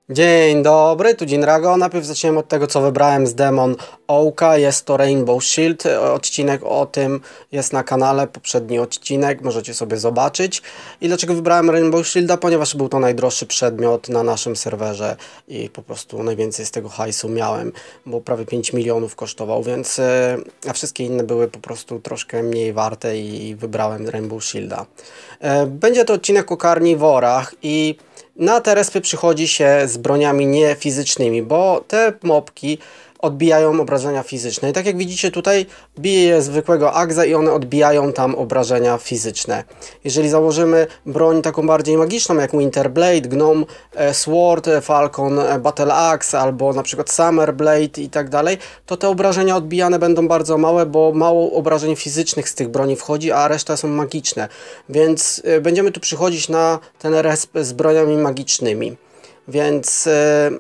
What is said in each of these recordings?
Dzień dobry, tu Jinrago. Najpierw zaczniemy od tego, co wybrałem z Demon Oaka. Jest to Rainbow Shield. Odcinek o tym jest na kanale, poprzedni odcinek, możecie sobie zobaczyć. I dlaczego wybrałem Rainbow Shielda? Ponieważ był to najdroższy przedmiot na naszym serwerze i po prostu najwięcej z tego hajsu miałem, bo prawie 5 milionów kosztował, więc a wszystkie inne były po prostu troszkę mniej warte i wybrałem Rainbow Shielda. Będzie to odcinek o karniworach i na te respy przychodzi się z broniami niefizycznymi, bo te mopki odbijają obrażenia fizyczne. I tak jak widzicie tutaj, bije je zwykłego Agza i one odbijają tam obrażenia fizyczne. Jeżeli założymy broń taką bardziej magiczną, jak Winter Blade, Gnome Sword, Falcon Battle Axe albo na przykład Summer Blade i tak dalej, to te obrażenia odbijane będą bardzo małe, bo mało obrażeń fizycznych z tych broni wchodzi, a reszta są magiczne. Więc będziemy tu przychodzić na ten resp z broniami magicznymi. Więc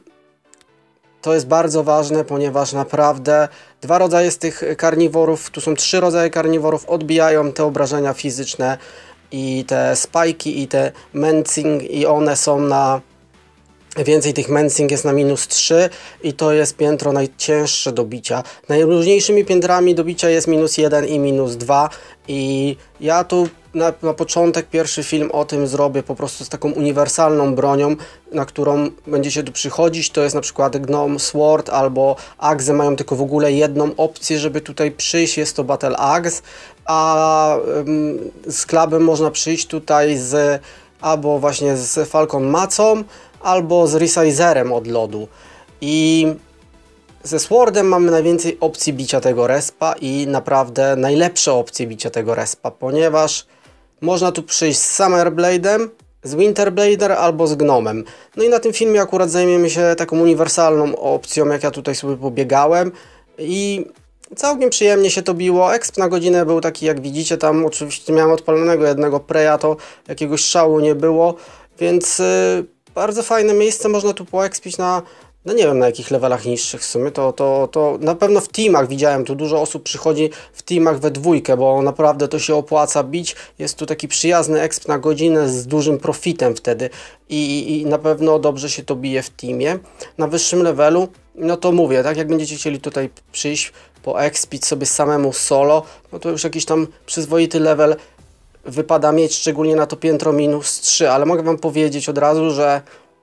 to jest bardzo ważne, ponieważ naprawdę dwa rodzaje z tych karniworów, tu są 3 rodzaje karniworów, odbijają te obrażenia fizyczne i te spajki i te mensing i one są na... Więcej tych mensing jest na -3 i to jest piętro najcięższe do bicia. Najróżniejszymi piętrami do bicia jest -1 i -2 i ja tu na początek pierwszy film o tym zrobię po prostu z taką uniwersalną bronią, na którą będziecie tu przychodzić. To jest na przykład Gnome Sword albo Axe mają tylko w ogóle jedną opcję, żeby tutaj przyjść, jest to Battle Axe, a z klabem można przyjść tutaj z albo właśnie z Falcon Macą, albo z Resizerem od lodu. I ze Swordem mamy najwięcej opcji bicia tego respa i naprawdę najlepsze opcje bicia tego respa, ponieważ można tu przyjść z Summer Blade'em, z Winter Blade'em albo z Gnomem. No i na tym filmie akurat zajmiemy się taką uniwersalną opcją, jak ja tutaj sobie pobiegałem i całkiem przyjemnie się to biło. Exp na godzinę był taki, jak widzicie, tam oczywiście miałem odpalonego jednego preya, to jakiegoś szału nie było, więc bardzo fajne miejsce, można tu poekspić na, no nie wiem na jakich levelach niższych w sumie, to na pewno w teamach widziałem, tu dużo osób przychodzi w teamach we dwójkę, bo naprawdę to się opłaca bić, jest tu taki przyjazny exp na godzinę z dużym profitem wtedy i na pewno dobrze się to bije w teamie. Na wyższym levelu, no to mówię, tak jak będziecie chcieli tutaj przyjść, poekspić sobie samemu solo, no to już jakiś tam przyzwoity level wypada mieć, szczególnie na to piętro -3, ale mogę wam powiedzieć od razu, że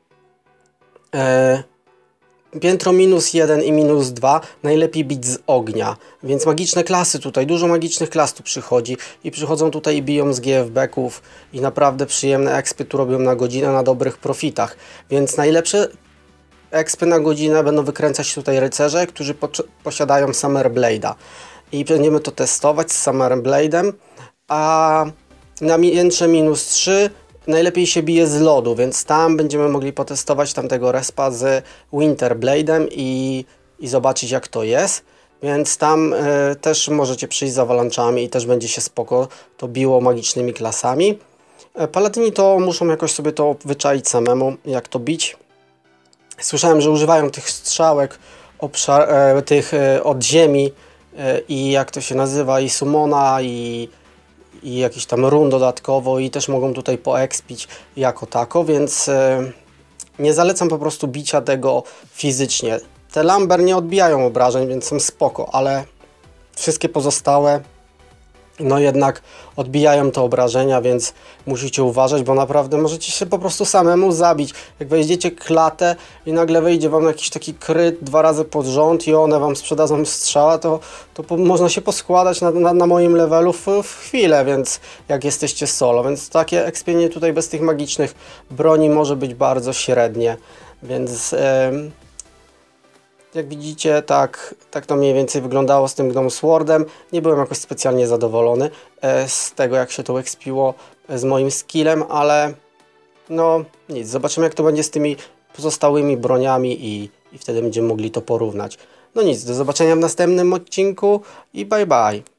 piętro -1 i -2 najlepiej bić z ognia, więc magiczne klasy tutaj, dużo magicznych klas tu przychodzi i przychodzą tutaj i biją z GFB-ków i naprawdę przyjemne expy tu robią na godzinę na dobrych profitach, więc najlepsze expy na godzinę będą wykręcać tutaj rycerze, którzy posiadają Summer Blade'a i będziemy to testować z Summer Blade'em, a na piętrze -3 najlepiej się bije z lodu, więc tam będziemy mogli potestować tamtego respa z Winter Blade'em i zobaczyć jak to jest. Więc tam też możecie przyjść z awalanczami i też będzie się spoko to biło magicznymi klasami. Paladyni to muszą jakoś sobie to wyczaić samemu, jak to bić. Słyszałem, że używają tych strzałek od ziemi i jak to się nazywa, i summona, i jakiś tam run dodatkowo i też mogą tutaj poekspić jako tako, więc nie zalecam po prostu bicia tego fizycznie. Te Lamber nie odbijają obrażeń, więc są spoko, ale wszystkie pozostałe no jednak odbijają te obrażenia, więc musicie uważać, bo naprawdę możecie się po prostu samemu zabić. Jak wejdziecie klatę i nagle wejdzie wam jakiś taki kryt 2 razy pod rząd i one wam sprzedadzą strzała, to można się poskładać na moim levelu w chwilę, więc jak jesteście solo, więc takie expienie tutaj bez tych magicznych broni może być bardzo średnie, więc jak widzicie, tak to mniej więcej wyglądało z tym Gnome Swordem. Nie byłem jakoś specjalnie zadowolony z tego, jak się to expiło z moim skillem, ale no nic, zobaczymy jak to będzie z tymi pozostałymi broniami i wtedy będziemy mogli to porównać. No nic, do zobaczenia w następnym odcinku i bye bye.